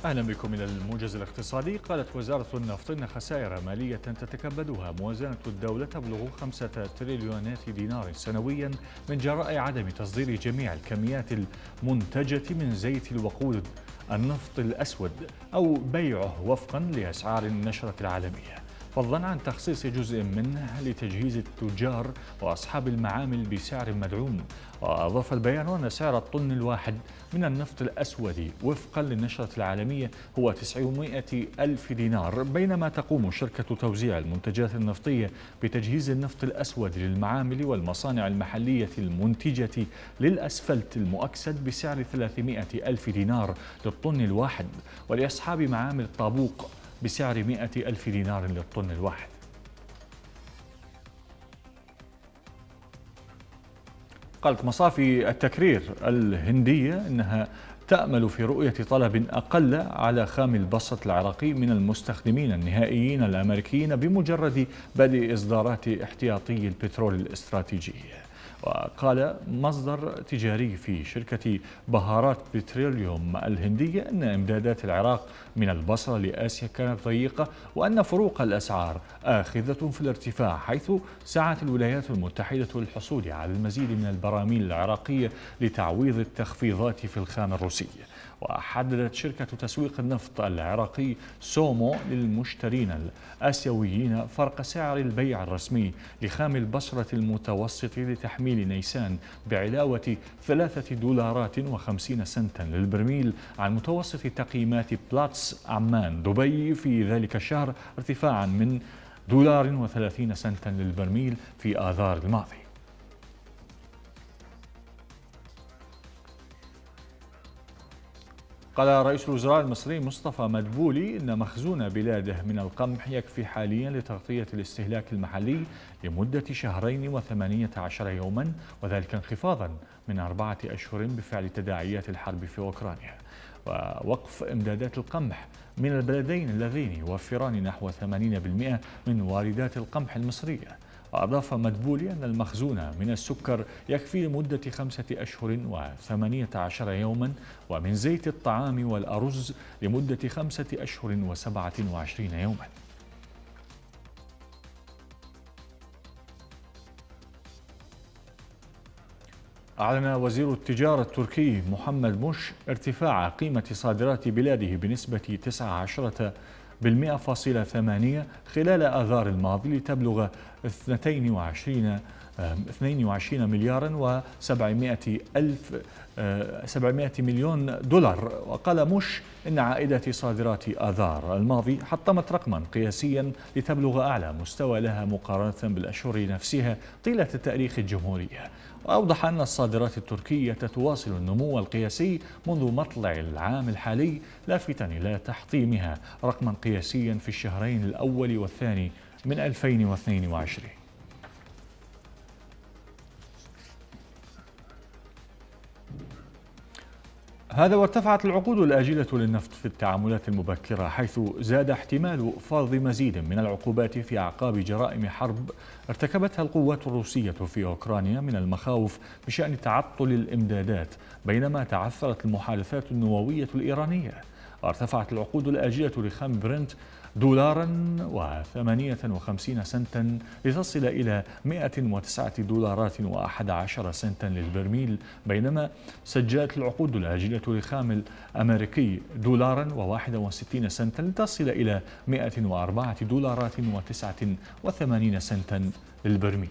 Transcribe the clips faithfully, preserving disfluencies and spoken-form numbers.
أهلا بكم إلى الموجز الاقتصادي. قالت وزارة النفط إن خسائر مالية تتكبدها موازنة الدولة تبلغ خمسة تريليونات دينار سنويا من جراء عدم تصدير جميع الكميات المنتجة من زيت الوقود النفط الأسود أو بيعه وفقا لأسعار النشرة العالمية، فضلا عن تخصيص جزء منه لتجهيز التجار وأصحاب المعامل بسعر مدعوم. وأضاف البيان أن سعر الطن الواحد من النفط الأسود وفقا للنشرة العالمية هو تسعمائة ألف دينار، بينما تقوم شركة توزيع المنتجات النفطية بتجهيز النفط الأسود للمعامل والمصانع المحلية المنتجة للأسفلت المؤكسد بسعر ثلاثمائة ألف دينار للطن الواحد، ولأصحاب معامل الطابوق بسعر مائة ألف دينار للطن الواحد. قالت مصافي التكرير الهندية إنها تأمل في رؤية طلب أقل على خام البسط العراقي من المستخدمين النهائيين الأمريكيين بمجرد بدء إصدارات احتياطي البترول الاستراتيجية. وقال مصدر تجاري في شركة بهارات بتروليوم الهندية أن إمدادات العراق من البصرة لآسيا كانت ضيقة، وأن فروق الأسعار آخذة في الارتفاع، حيث سعت الولايات المتحدة للحصول على المزيد من البراميل العراقية لتعويض التخفيضات في الخام الروسي. وحددت شركة تسويق النفط العراقي سومو للمشترين الآسيويين فرق سعر البيع الرسمي لخام البصرة المتوسط لتحميل نيسان بعلاوة ثلاثة دولارات وخمسين سنتا للبرميل عن متوسط تقييمات بلاتس عمان دبي في ذلك الشهر، ارتفاعا من دولار وثلاثين سنتا للبرميل في آذار الماضي. قال رئيس الوزراء المصري مصطفى مدبولي إن مخزون بلاده من القمح يكفي حاليا لتغطية الاستهلاك المحلي لمدة شهرين وثمانية عشر يوما، وذلك انخفاضا من أربعة أشهر بفعل تداعيات الحرب في أوكرانيا. ووقف إمدادات القمح من البلدين اللذين يوفران نحو ثمانين بالمئة من واردات القمح المصرية. وأضاف مدبولي أن المخزون من السكر يكفي لمدة خمسة أشهر وثمانية عشر يوما، ومن زيت الطعام والأرز لمدة خمسة أشهر وسبعة وعشرين يوما. أعلن وزير التجارة التركي محمد مش ارتفاع قيمة صادرات بلاده بنسبة تسعة عشر بالمئة فاصلة ثمانية خلال آذار الماضي لتبلغ اثنين وعشرين اثنين وعشرين مليارا وسبعمائة ألف سبعمائة مليون دولار. وقال مش إن عائدة صادرات آذار الماضي حطمت رقما قياسيا لتبلغ أعلى مستوى لها مقارنة بالأشهر نفسها طيلة تاريخ الجمهورية. وأوضح أن الصادرات التركية تواصل النمو القياسي منذ مطلع العام الحالي، لافتا إلى تحطيمها رقما قياسيا في الشهرين الأول والثاني من ألفين واثنين وعشرين. هذا وارتفعت العقود الآجلة للنفط في التعاملات المبكرة، حيث زاد احتمال فرض مزيد من العقوبات في أعقاب جرائم حرب ارتكبتها القوات الروسية في أوكرانيا من المخاوف بشأن تعطل الإمدادات، بينما تعثرت المحادثات النووية الإيرانية. وارتفعت العقود الآجلة لخام برنت دولارا وثمانية وخمسين سنتا لتصل إلى مائة وتسعة دولارات وأحد عشر سنتا للبرميل، بينما سجلت العقود الآجلة لخام الأمريكي دولارا وواحد وستين سنتا لتصل إلى مائة وأربعة دولارات وتسعة وثمانين سنتا للبرميل.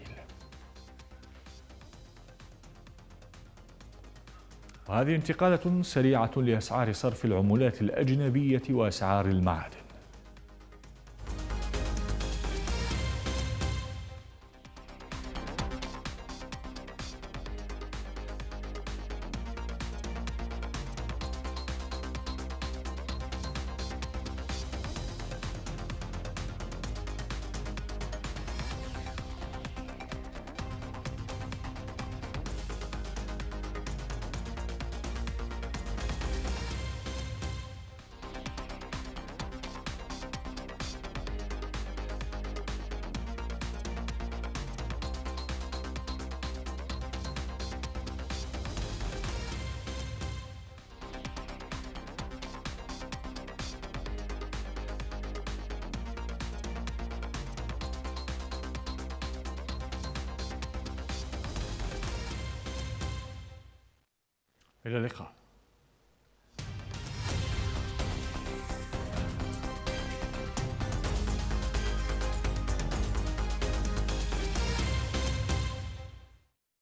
وهذه انتقالة سريعة لأسعار صرف العملات الأجنبية وأسعار المعادن. إلى اللقاء.